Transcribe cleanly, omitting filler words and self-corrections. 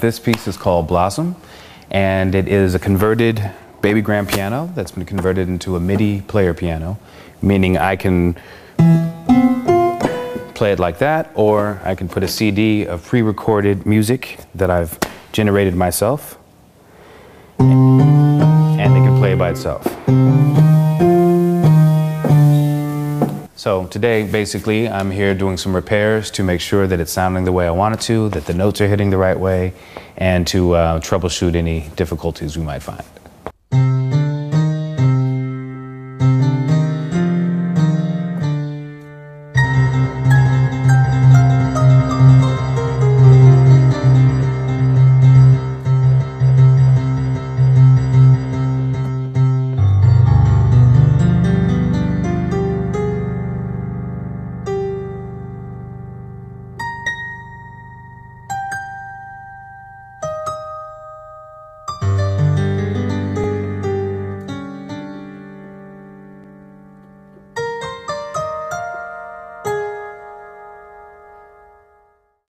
This piece is called Blossom, and it is a converted baby grand piano that's been converted into a MIDI player piano, meaning I can play it like that, or I can put a CD of pre-recorded music that I've generated myself, and it can play by itself. So today, basically, I'm here doing some repairs to make sure that it's sounding the way I want it to, that the notes are hitting the right way, and to troubleshoot any difficulties we might find.